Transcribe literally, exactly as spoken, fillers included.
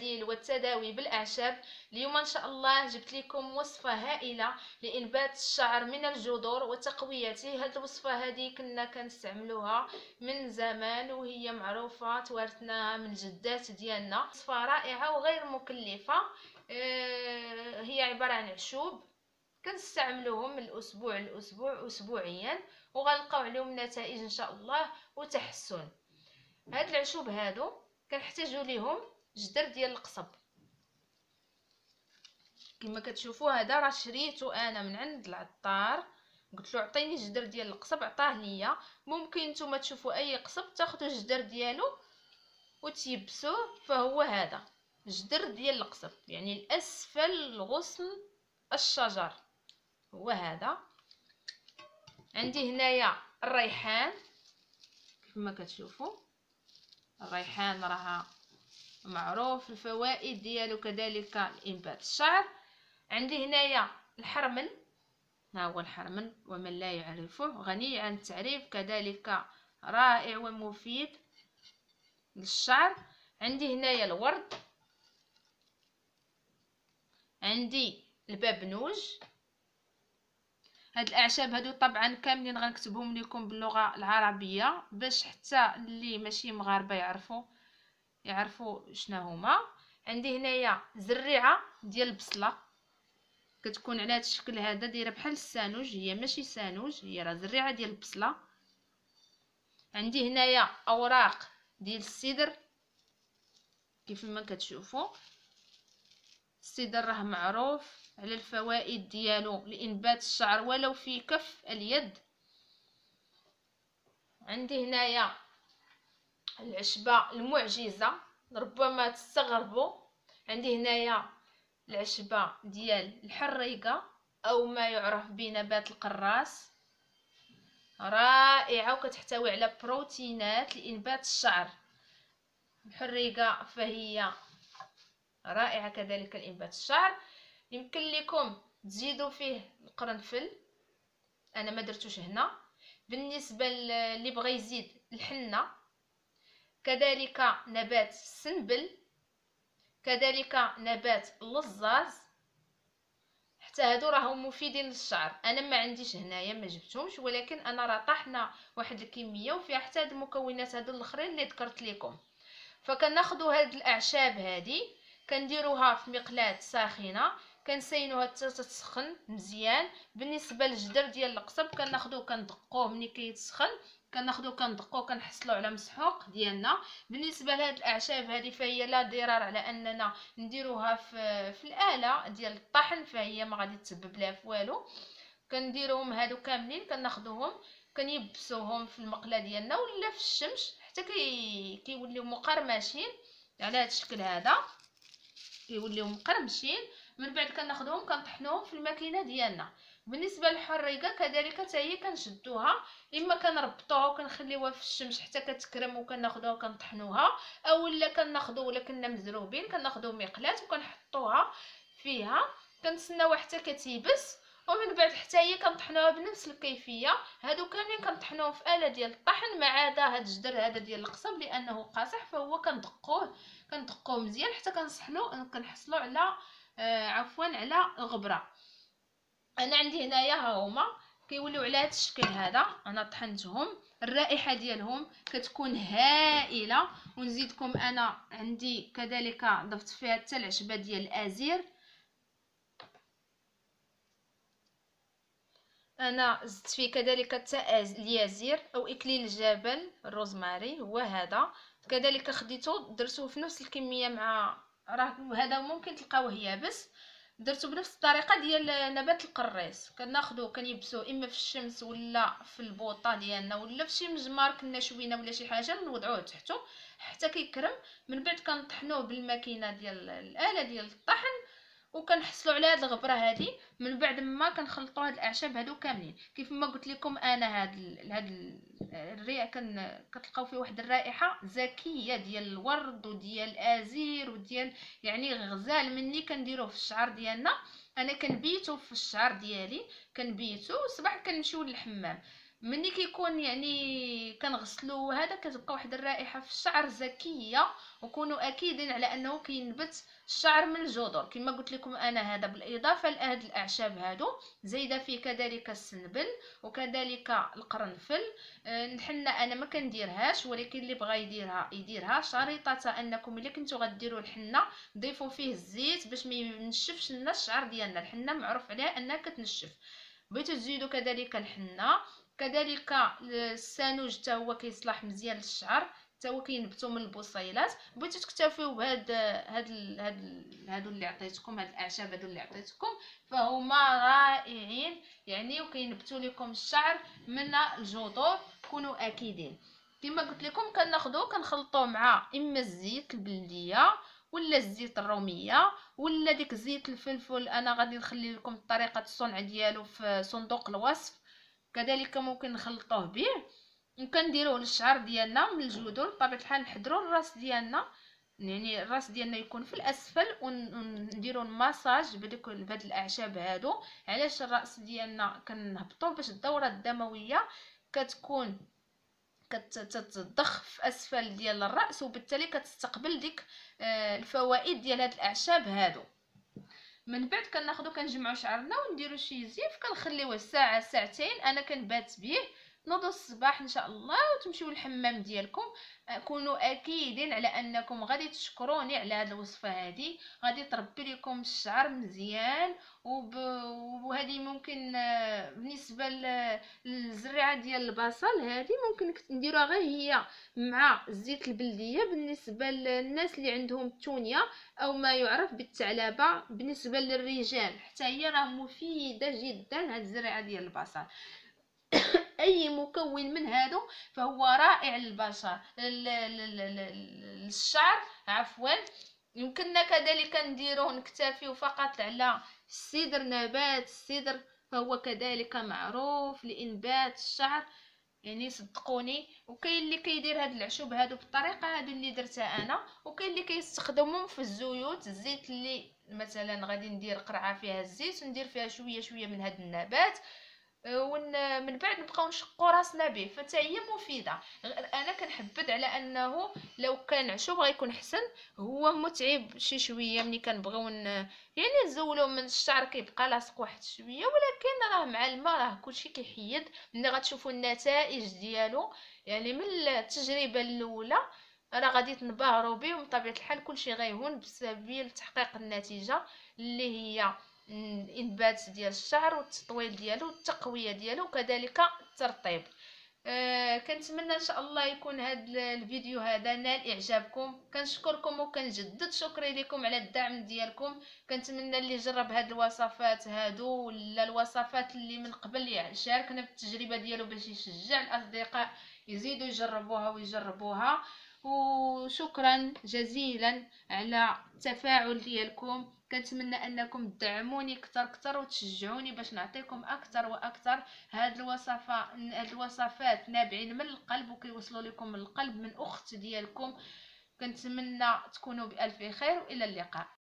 البديل والتداوي بالاعشاب. اليوم ان شاء الله جبت لكم وصفه هائله لانبات الشعر من الجذور وتقويته. هذه الوصفه هذه كنا كنستعملوها من زمان وهي معروفه، توارثناها من الجدات ديالنا. وصفه رائعه وغير مكلفه. آه هي عباره عن عشوب كنستعملوهم من الاسبوع لاسبوع اسبوعيا، وغنلقاو عليهم نتائج ان شاء الله وتحسن. هاد العشوب هادو كنحتاجو ليهم جدر ديال القصب كما كتشوفوا. هذا راه شريته انا من عند العطار، قلت له عطيني جدر ديال القصب، عطاه ليا. ممكن نتوما تشوفوا اي قصب تاخذوا الجدر ديالو وتيبسوه، فهو هذا جدر ديال القصب، يعني الاسفل غصن الشجر هو هذا. عندي هنايا الريحان كما كتشوفوا، الريحان راه معروف الفوائد ديالو كذلك لانبات الشعر. عندي هنايا الحرمل، ها هو الحرمل ومن لا يعرفه غني عن التعريف، كذلك رائع ومفيد للشعر. عندي هنايا الورد، عندي البابنوج. هاد الاعشاب هادو طبعا كاملين غنكتبهم لكم باللغه العربيه باش حتى اللي ماشي مغاربه يعرفوا يعرفوا شنو هما. عندي هنايا زريعه ديال البصله، كتكون على هذا الشكل هذا، دايره بحال السانوج، هي ماشي سانوج، هي راه زريعه ديال البصله. عندي هنايا اوراق ديال السدر كيف ما كتشوفوا. السدر راه معروف على الفوائد ديالو لانبات الشعر ولو في كف اليد. عندي هنايا العشبه المعجزه، ربما تستغربوا. عندي هنايا العشبه ديال الحريقه او ما يعرف بنبات القراص، رائعه وكتحتوي على بروتينات لانبات الشعر. الحريقه فهي رائعه كذلك لانبات الشعر. يمكن لكم تزيدوا فيه القرنفل، انا ما درتوش هنا. بالنسبه اللي بغى يزيد الحنه، كذلك نبات السنبل، كذلك نبات اللزاز، حتى هادو راهم مفيدين للشعر. انا ما عنديش هنايا ما جبتهمش، ولكن انا راه طحنا واحد الكميه وفيها حتى هاد المكونات هادو الاخرين اللي ذكرت لكم. فكناخذوا هاد الاعشاب هادي كنديروها في مقلاة ساخنه، كنسينوها حتى تسخن مزيان. بالنسبه للجدر ديال القصب كناخذوه كندقوه ملي كيتسخن، كناخذوه كندقوه كنحصلوا على مسحوق ديالنا. بالنسبه لهاد الاعشاب هذه فهي لا ضرر على اننا نديروها في في الاله ديال الطحن، فهي ما غادي تسبب لها في والو. كنديروهم هادو كاملين كناخذوهم كنيبسوهم في المقله ديالنا ولا في الشمس حتى كي كيوليو مقرمشين على هذا الشكل هذا، كيوليو مقرمشين. من بعد كناخذوهم كنطحنوهم في الماكينه ديالنا. بالنسبه للحريقه كذلك حتى هي كنشدوها، اما كنربطوها وكنخليوها في الشمس حتى كتكرم وكناخذوها وكنطحنوها، اولا كناخذو ولا كنا مزروبين كناخذو مقلاة وكنحطوها فيها كنتسناوها حتى كتيبس، ومن بعد حتى هي كنطحنوها بنفس الكيفيه. هادو كاملين كنطحنوهم في اله ديال الطحن ما عدا هاد الجدر هذا ديال القصب لانه قاصح، فهو كندقوه كندقوه مزيان حتى كنصحلو كنحصلوا على آه عفوا على الغبره. انا عندي هنايا ها هما كيوليو على هذا الشكل هذا، انا طحنتهم. الرائحه ديالهم كتكون هائله. ونزيدكم انا عندي كذلك ضفت فيها حتى العشبه ديال الازير، انا زدت فيه كذلك حتى اليازير او اكليل الجبل الروزماري هو هذا. كذلك خديته درتوه في نفس الكميه مع راه هذا ممكن تلقاوه يابس، درتو بنفس الطريقه ديال نبات القريص. كناخذو كنيبسوه اما في الشمس ولا في البوطه ديالنا ولا في شي مجمار كنا شوينا ولا شي حاجه نوضعوه تحته حتى كيكرم. من بعد كنطحنوه بالماكينه ديال الاله ديال الطحن وكنحصلوا على هاد الغبره هذه. من بعد ما كنخلطوا هاد الاعشاب هادو كاملين كيف ما قلت لكم انا. هاد ال... هاد الريح كن كتلقاو فيه واحد الرائحه زكيه ديال الورد وديال الازير وديال يعني غزال. مني كنديروه في الشعر ديالنا، انا كنبيتو في الشعر ديالي كنبيتو الصباح كنمشيو للحمام. ملي كيكون يعني كنغسلو هذا كتبقى واحد الرائحه في الشعر زكيه، وكونوا اكيدين على انه كينبت الشعر من الجذور كما قلت لكم انا. هذا بالاضافه لهاد الاعشاب هادو زايده فيه كذلك السنبل وكذلك القرنفل. آه، الحنه انا ما كنديرهاش، ولكن اللي بغى يديرها يديرها، شريطه انكم الا كنتو غديروا الحنه ضيفوا فيه الزيت باش ما ينشفش لنا الشعر ديالنا. الحنه معروف عليها انها كتنشف. بغيتو تزيدوا كذلك الحنه، كذلك السانوج حتى هو كيصلح مزيان للشعر، حتى هو كينبتو من البصيلات. بغيتو تكتفيو بهاد هاد هاد هادو اللي عطيتكم، هاد الاعشاب هادو اللي عطيتكم، فهما رائعين يعني، وكينبتوا لكم الشعر من الجذور. كونوا اكيدين. كما قلت لكم كناخذوه كنخلطوه مع اما الزيت البلديه ولا الزيت الروميه ولا ديك زيت الفلفل. انا غادي نخلي لكم طريقه الصنع ديالو في صندوق الوصف. كذلك ممكن نخلطوه به وكنديروه للشعر ديالنا من الجذور. بطبيعه الحال نحضروا الراس ديالنا، يعني الراس ديالنا يكون في الاسفل، ونديروا الماساج بديك بهاد الاعشاب هادو. علاش الراس ديالنا كنهبطوا؟ باش الدوره الدمويه كتكون كتضخ في اسفل ديال الراس، وبالتالي كتستقبل ديك الفوائد ديال هاد الاعشاب هادو. من بعد كناخذو كنجمعوا شعرنا ونديروا شي زيف كنخليوه ساعه ساعتين. انا كنبات به نوضوا الصباح ان شاء الله وتمشيو للحمام ديالكم. كونوا اكيدين على انكم غادي تشكروني على هذه الوصفه هذه، غادي تربي لكم الشعر مزيان. وهذه ممكن بالنسبه للزريعه ديال البصل هذه ممكن نديروها غير هي مع الزيت البلديه بالنسبه للناس اللي عندهم التونيه او ما يعرف بالثعلبه. بالنسبه للرجال حتى هي راه مفيده جدا هذه الزريعه ديال البصل. اي مكون من هادو فهو رائع للبشر للشعر عفوا. يمكننا كذلك نديروه نكتفيو فقط على السدر، نبات السدر فهو كذلك معروف لانبات الشعر يعني صدقوني. وكاين اللي كيدير هاد العشب هادو بالطريقه هادو اللي درتها انا، وكاين اللي كيستخدمهم في الزيوت. الزيت اللي مثلا غادي ندير قرعه فيها الزيت وندير فيها شويه شويه من هاد النبات، ومن بعد نبقاو نشقوا راسنا به، فتا هي مفيده. انا كنحبذ على انه لو كان عشب غيكون حسن. هو متعب شي شويه ملي كنبغيو يعني نزولو من الشعر كيبقى لاصق واحد شويه، ولكن راه مع الماء راه كلشي كيحيد. ملي غتشوفوا النتائج ديالو يعني من التجربه الاولى راه غادي تنبهروا به. وبطبيعه الحال كلشي غيهون بسبيل تحقيق النتيجه اللي هي الانبات ديال الشعر والتطويل ديالو والتقويه ديالو وكذلك الترطيب. آه كنتمنى ان شاء الله يكون هذا الفيديو هذا نال اعجابكم. كنشكركم وكنجدد شكري لكم على الدعم ديالكم. كنتمنى اللي جرب هاد الوصفات هادو ولا الوصفات اللي من قبل يعني شاركنا بالتجربه ديالو باش يشجع الاصدقاء يزيدوا يجربوها ويجربوها. وشكرا جزيلا على التفاعل ديالكم. كنتمنى انكم تدعموني اكثر اكثر وتشجعوني باش نعطيكم اكثر واكثر هاد الوصفه هاد الوصفات نابعين من القلب وكيوصلوا لكم من القلب من اخت ديالكم. كنتمنى تكونوا بالف خير والى اللقاء.